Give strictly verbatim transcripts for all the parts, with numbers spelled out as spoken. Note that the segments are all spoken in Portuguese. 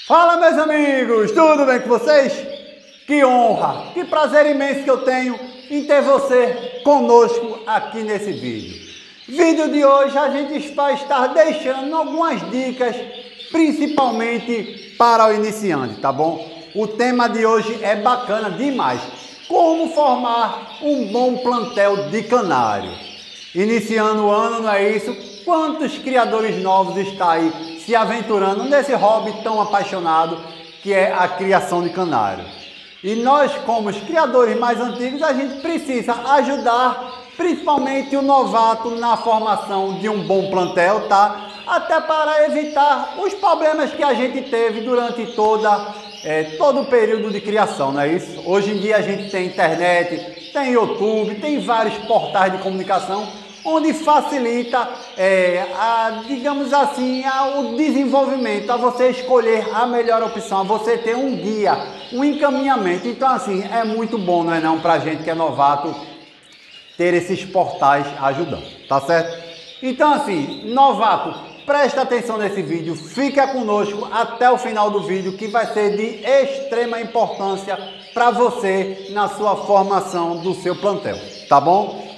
Fala, meus amigos, tudo bem com vocês? Que honra, que prazer imenso que eu tenho em ter você conosco aqui nesse vídeo. Vídeo de hoje a gente vai estar deixando algumas dicas, principalmente para o iniciante, tá bom? O tema de hoje é bacana demais. Como formar um bom plantel de canário. Iniciando o ano, não é isso? Quantos criadores novos estão aí se aventurando nesse hobby tão apaixonado que é a criação de canário? E nós, como os criadores mais antigos, a gente precisa ajudar principalmente o novato na formação de um bom plantel, tá? Até para evitar os problemas que a gente teve durante toda, é, todo o período de criação, não é isso? Hoje em dia a gente tem internet, tem YouTube, tem vários portais de comunicação onde facilita, é, a, digamos assim, a, o desenvolvimento, a você escolher a melhor opção, a você ter um guia, um encaminhamento. Então, assim, é muito bom, não é não, para a gente que é novato, ter esses portais ajudando, tá certo? Então, assim, novato, presta atenção nesse vídeo, fica conosco até o final do vídeo, que vai ser de extrema importância para você na sua formação do seu plantel, tá bom?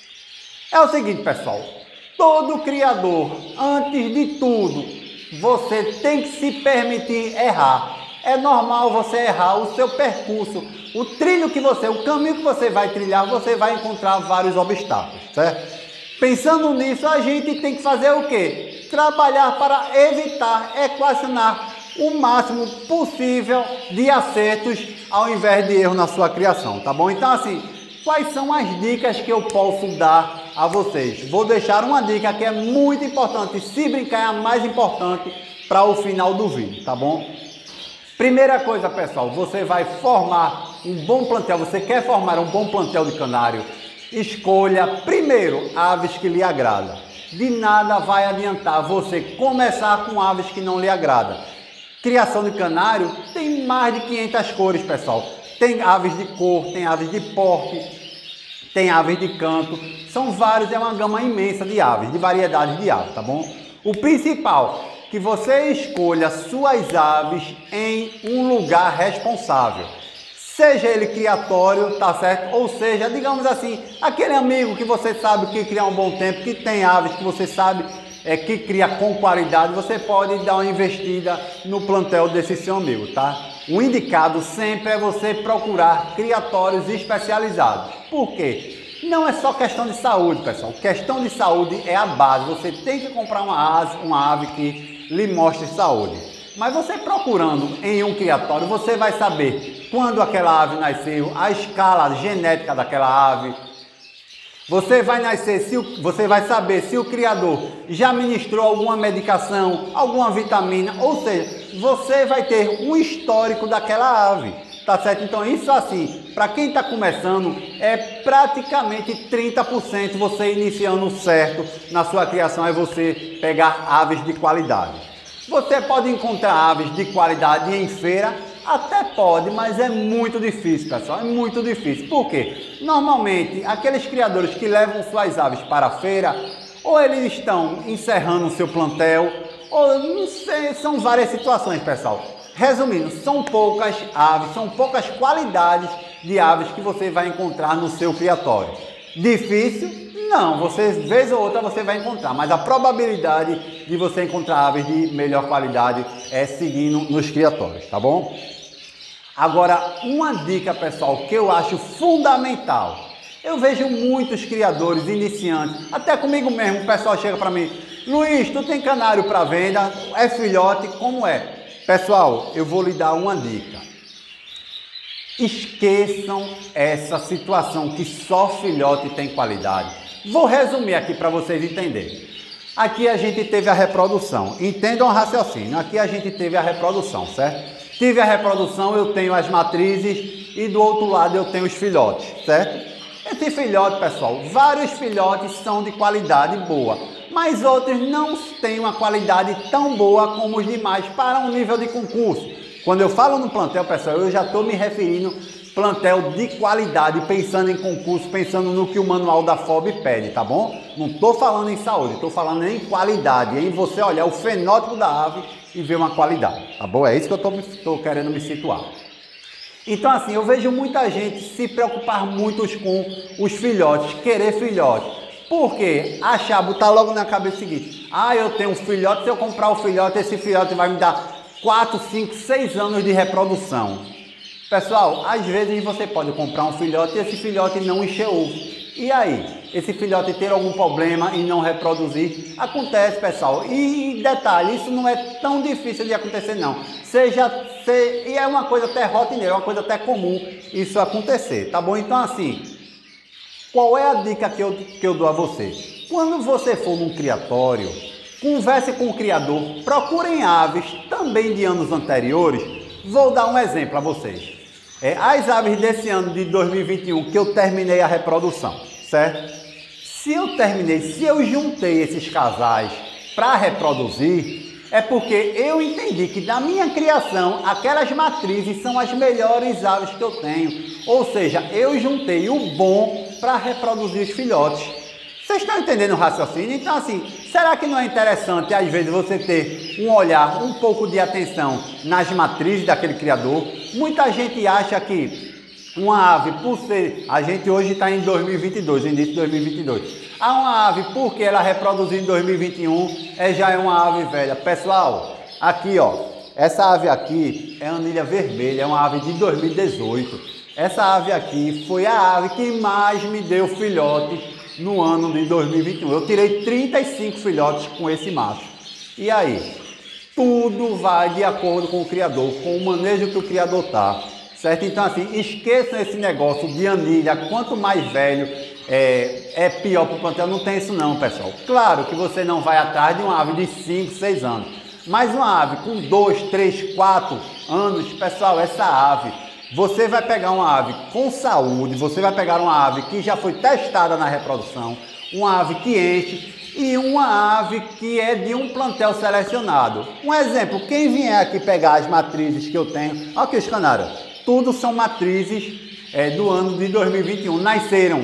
É o seguinte, pessoal, todo criador, antes de tudo, você tem que se permitir errar. É normal você errar o seu percurso, o trilho que você, o caminho que você vai trilhar, você vai encontrar vários obstáculos, certo? Pensando nisso, a gente tem que fazer o quê? Trabalhar para evitar, equacionar o máximo possível de acertos ao invés de erro na sua criação, tá bom? Então, assim, quais são as dicas que eu posso dar a vocês? Vou deixar uma dica que é muito importante, se brincar é a mais importante para o final do vídeo, tá bom? Primeira coisa, pessoal, você vai formar um bom plantel, você quer formar um bom plantel de canário, escolha primeiro aves que lhe agradam. De nada vai adiantar você começar com aves que não lhe agradam. Criação de canário tem mais de quinhentas cores, pessoal. Tem aves de cor, tem aves de porte, tem aves de canto. São vários, é uma gama imensa de aves, de variedades de aves, tá bom? O principal, que você escolha suas aves em um lugar responsável. Seja ele criatório, tá certo? Ou seja, digamos assim, aquele amigo que você sabe que cria um bom tempo, que tem aves que você sabe é, que cria com qualidade, você pode dar uma investida no plantel desse seu amigo, tá? O indicado sempre é você procurar criatórios especializados. Por quê? Não é só questão de saúde, pessoal. Questão de saúde é a base. Você tem que comprar uma ave, uma ave que lhe mostre saúde. Mas você procurando em um criatório, você vai saber quando aquela ave nasceu, a escala genética daquela ave. Você vai nascer, se o, você vai saber se o criador já ministrou alguma medicação, alguma vitamina, ou seja, você vai ter um histórico daquela ave, tá certo? Então isso assim, para quem está começando, é praticamente trinta por cento você iniciando certo na sua criação, é você pegar aves de qualidade. Você pode encontrar aves de qualidade em feira, até pode, mas é muito difícil, pessoal, é muito difícil. Por quê? Normalmente, aqueles criadores que levam suas aves para a feira, ou eles estão encerrando o seu plantel, ou não sei, são várias situações, pessoal. Resumindo, são poucas aves, são poucas qualidades de aves que você vai encontrar no seu criatório. Difícil? Não, você, vez ou outra você vai encontrar, mas a probabilidade de você encontrar aves de melhor qualidade é seguindo nos criatórios, tá bom? Agora, uma dica, pessoal, que eu acho fundamental. Eu vejo muitos criadores iniciantes, até comigo mesmo, o pessoal chega para mim, Luiz, tu tem canário para venda? É filhote? Como é? Pessoal, eu vou lhe dar uma dica. Esqueçam essa situação que só filhote tem qualidade. Vou resumir aqui para vocês entenderem. Aqui a gente teve a reprodução. Entendam o raciocínio. Aqui a gente teve a reprodução, certo? Tive a reprodução, eu tenho as matrizes e do outro lado eu tenho os filhotes, certo? Esse filhote, pessoal, vários filhotes são de qualidade boa, mas outros não têm uma qualidade tão boa como os demais para um nível de concurso. Quando eu falo no plantel, pessoal, eu já estou me referindo plantel de qualidade, pensando em concurso, pensando no que o manual da F O B pede, tá bom? Não estou falando em saúde, estou falando em qualidade, em você olhar o fenótipo da ave e ver uma qualidade, tá bom? É isso que eu estou querendo me situar. Então assim, eu vejo muita gente se preocupar muito com os filhotes, querer filhote. Por quê? Achar, botar logo na cabeça o seguinte: ah, eu tenho um filhote, se eu comprar o filhote, esse filhote vai me dar quatro, cinco, seis anos de reprodução. Pessoal, às vezes você pode comprar um filhote e esse filhote não encher ovo. E aí? Esse filhote ter algum problema e não reproduzir? Acontece, pessoal. E detalhe, isso não é tão difícil de acontecer, não. Seja, se, e é uma coisa até rotineira, é uma coisa até comum isso acontecer, tá bom? Então assim, qual é a dica que eu, que eu dou a você? Quando você for num criatório, converse com o criador, procurem aves também de anos anteriores. Vou dar um exemplo a vocês. É, as aves desse ano de dois mil e vinte e um que eu terminei a reprodução, certo? Se eu terminei, se eu juntei esses casais para reproduzir, é porque eu entendi que na minha criação, aquelas matrizes são as melhores aves que eu tenho. Ou seja, eu juntei o bom para reproduzir os filhotes. Vocês estão entendendo o raciocínio? Então assim, será que não é interessante às vezes você ter um olhar, um pouco de atenção nas matrizes daquele criador? Muita gente acha que uma ave, por ser... A gente hoje está em dois mil e vinte e dois, início de dois mil e vinte e dois. Há uma ave, porque ela reproduziu em dois mil e vinte e um, é, já é uma ave velha. Pessoal, aqui ó, essa ave aqui é a anilha vermelha, é uma ave de dois mil e dezoito. Essa ave aqui foi a ave que mais me deu filhote no ano de dois mil e vinte e um. Eu tirei trinta e cinco filhotes com esse macho. E aí? Tudo vai de acordo com o criador, com o manejo que o criador tá, certo? Então assim, esqueçam esse negócio de anilha, quanto mais velho é, é pior para o plantel. Não tem isso não, pessoal. Claro que você não vai atrás de uma ave de cinco, seis anos, mas uma ave com dois, três, quatro anos, pessoal, essa ave, você vai pegar uma ave com saúde, você vai pegar uma ave que já foi testada na reprodução, uma ave que enche e uma ave que é de um plantel selecionado. Um exemplo, quem vier aqui pegar as matrizes que eu tenho, aqui os canários, tudo são matrizes é, do ano de dois mil e vinte e um, nasceram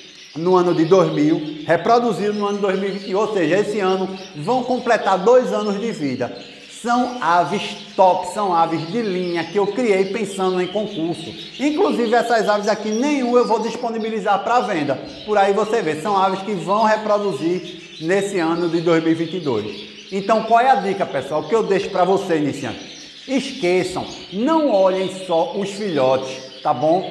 no ano de dois mil, reproduziram no ano de dois mil e vinte e um, ou seja, esse ano vão completar dois anos de vida. São aves top, são aves de linha que eu criei pensando em concurso. Inclusive essas aves aqui, nenhum eu vou disponibilizar para venda. Por aí você vê, são aves que vão reproduzir nesse ano de dois mil e vinte e dois. Então qual é a dica, pessoal, que eu deixo para você, iniciante? Esqueçam, não olhem só os filhotes, tá bom?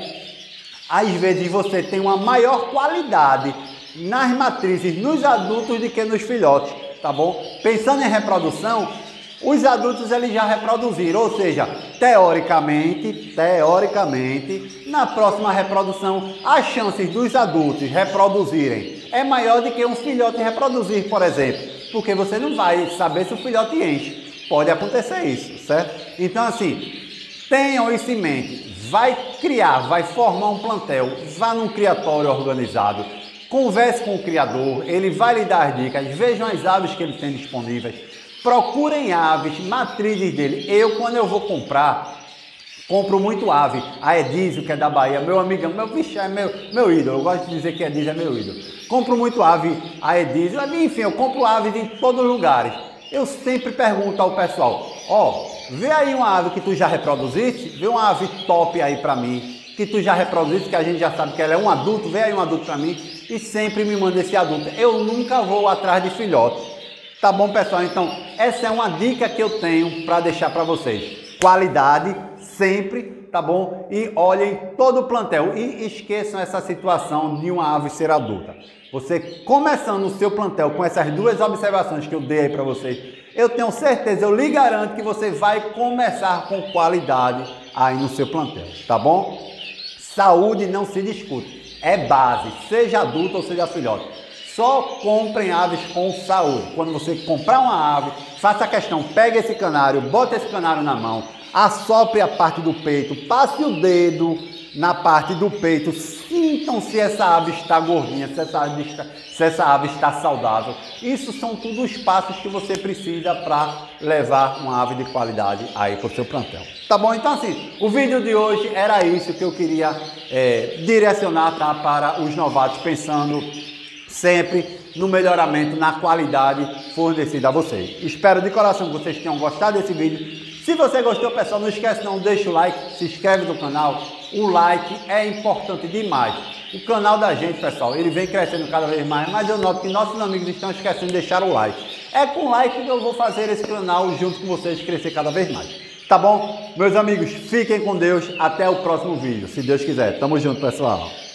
Às vezes você tem uma maior qualidade nas matrizes, nos adultos, do que nos filhotes, tá bom? Pensando em reprodução, os adultos eles já reproduziram, ou seja, teoricamente, teoricamente, na próxima reprodução, as chances dos adultos reproduzirem é maior do que um filhote reproduzir, por exemplo, porque você não vai saber se o filhote enche. Pode acontecer isso, certo? Então assim, tenham isso em mente, vai criar, vai formar um plantel, vá num criatório organizado, converse com o criador, ele vai lhe dar dicas, vejam as aves que ele tem disponíveis, procurem aves, matrizes dele. Eu, quando eu vou comprar, compro muito ave. A Edísio, que é da Bahia, meu amigão, meu bicho, é meu, meu ídolo. Eu gosto de dizer que Edísio é meu ídolo. Compro muito ave, a Edísio, enfim, eu compro aves em todos os lugares. Eu sempre pergunto ao pessoal, ó, oh, vê aí uma ave que tu já reproduziste, vê uma ave top aí pra mim, que tu já reproduziste, que a gente já sabe que ela é um adulto, vê aí um adulto pra mim, e sempre me manda esse adulto. Eu nunca vou atrás de filhote. Tá bom, pessoal? Então, essa é uma dica que eu tenho para deixar para vocês. Qualidade, sempre, tá bom? E olhem todo o plantel e esqueçam essa situação de uma ave ser adulta. Você começando o seu plantel com essas duas observações que eu dei aí para vocês, eu tenho certeza, eu lhe garanto que você vai começar com qualidade aí no seu plantel, tá bom? Saúde não se discute, é base, seja adulto ou seja filhote. Só comprem aves com saúde. Quando você comprar uma ave, faça a questão, pegue esse canário, bota esse canário na mão, assopre a parte do peito, passe o dedo na parte do peito, sintam se essa ave está gordinha, se essa ave está, se essa ave está saudável. Isso são tudo os passos que você precisa para levar uma ave de qualidade aí para o seu plantel. Tá bom? Então assim, o vídeo de hoje era isso que eu queria é, direcionar, tá, para os novatos, pensando sempre no melhoramento, na qualidade fornecida a vocês. Espero de coração que vocês tenham gostado desse vídeo. Se você gostou, pessoal, não esquece não, deixa o like, se inscreve no canal. O like é importante demais. O canal da gente, pessoal, ele vem crescendo cada vez mais, mas eu noto que nossos amigos estão esquecendo de deixar o like. É com like que eu vou fazer esse canal junto com vocês crescer cada vez mais. Tá bom? Meus amigos, fiquem com Deus. Até o próximo vídeo, se Deus quiser. Tamo junto, pessoal.